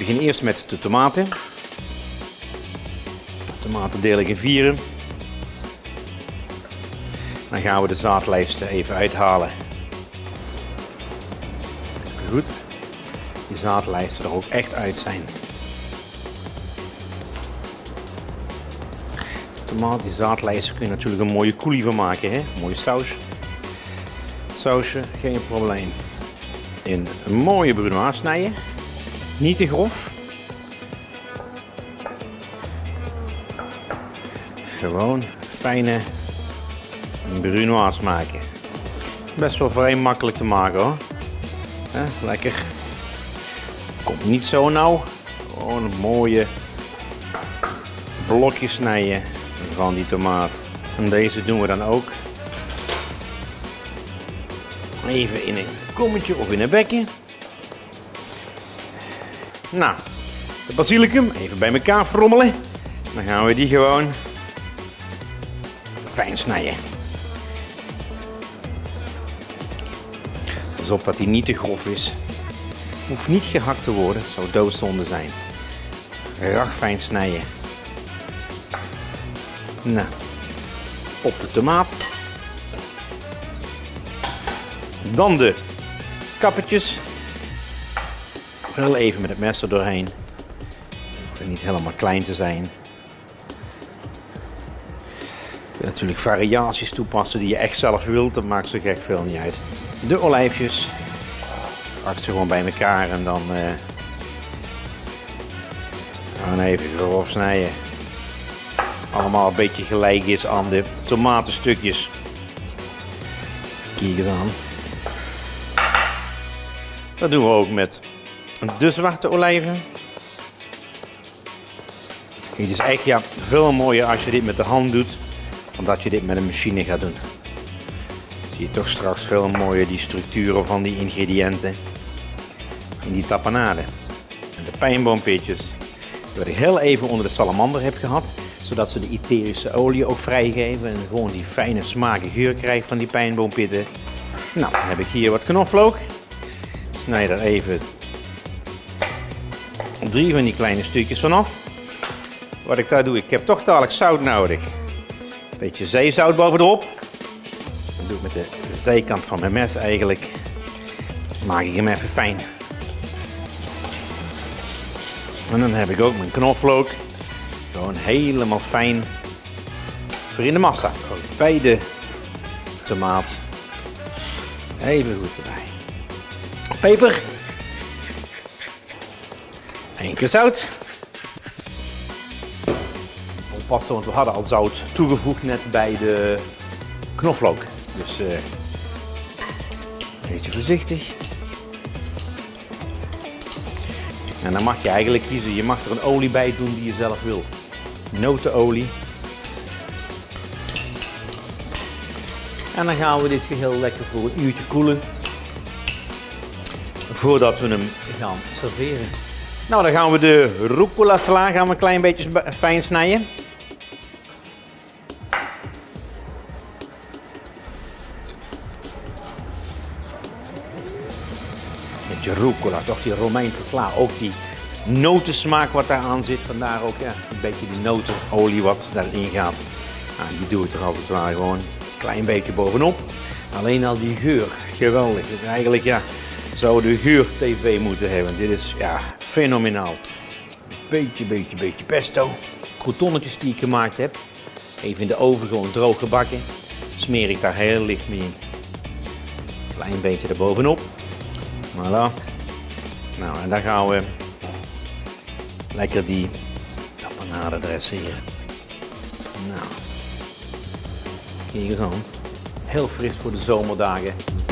begin eerst met de tomaten. De tomaten deel ik in vieren. Dan gaan we de zaadlijsten even uithalen. Even goed. Die zaadlijsten er ook echt uit zijn. Die zaadlijsten kun je natuurlijk een mooie coulis van maken, hè? Een mooie saus. Sausje, geen probleem. In een mooie brunoise snijden. Niet te grof. Gewoon fijne brunoise maken. Best wel vrij makkelijk te maken hoor. Lekker. Komt niet zo nauw. Gewoon een mooie blokjes snijden van die tomaat. En deze doen we dan ook even in een kommetje of in een bekje. Nou, de basilicum even bij elkaar frommelen. Dan gaan we die gewoon fijn snijden. Pas op dat die niet te grof is. Hoeft niet gehakt te worden, het zou doodzonde zijn. Ragfijn snijden. Nou, op de tomaat. Dan de kappetjes. Heel even met het mes er doorheen. Hoeft niet helemaal klein te zijn. Je kunt natuurlijk variaties toepassen die je echt zelf wilt. Dat maakt zo gek veel niet uit. De olijfjes. Pak ze gewoon bij elkaar en dan gewoon even grof snijden. Allemaal een beetje gelijk is aan de tomatenstukjes. Kijk eens aan. Dat doen we ook met de zwarte olijven. Het is echt veel mooier als je dit met de hand doet, dan dat je dit met een machine gaat doen. Zie je toch straks veel mooier die structuren van die ingrediënten in die tapenade. En de pijnboompitjes, die ik heel even onder de salamander heb gehad, zodat ze de etherische olie ook vrijgeven en gewoon die fijne smaak en geur krijgt van die pijnboompitten. Nou, dan heb ik hier wat knoflook. Snij er even 3 van die kleine stukjes vanaf. Wat ik daar doe, ik heb toch dadelijk zout nodig. Een beetje zeezout bovenop. Dat doe ik met de zijkant van mijn mes eigenlijk. Maak ik hem even fijn. En dan heb ik ook mijn knoflook. Gewoon helemaal fijn voor in de massa. Ook bij de tomaat. Even goed erbij. Peper. 1 keer zout. Oppassen, want we hadden al zout toegevoegd net bij de knoflook. Dus een beetje voorzichtig. En dan mag je eigenlijk kiezen. Je mag er een olie bij doen die je zelf wil. Notenolie. En dan gaan we dit geheel lekker voor een uurtje koelen. Voordat we hem gaan serveren. Nou, dan gaan we de rucola sla een klein beetje fijn snijden. Met je rucola, toch die Romeinse sla. Ook die notensmaak wat daar aan zit. Vandaar ook een beetje die notenolie wat daarin gaat. Nou, die doe ik er als het ware gewoon een klein beetje bovenop. Alleen al die geur, geweldig. Dus eigenlijk zou de geur-tv moeten hebben. Dit is fenomenaal. Beetje pesto. Croutonnetjes die ik gemaakt heb. Even in de oven gewoon droog gebakken. Smeer ik daar heel licht mee in. Klein beetje erbovenop. Voilà. Nou, en dan gaan we lekker die tapenade dresseren. Nou, kijk eens aan. Heel fris voor de zomerdagen.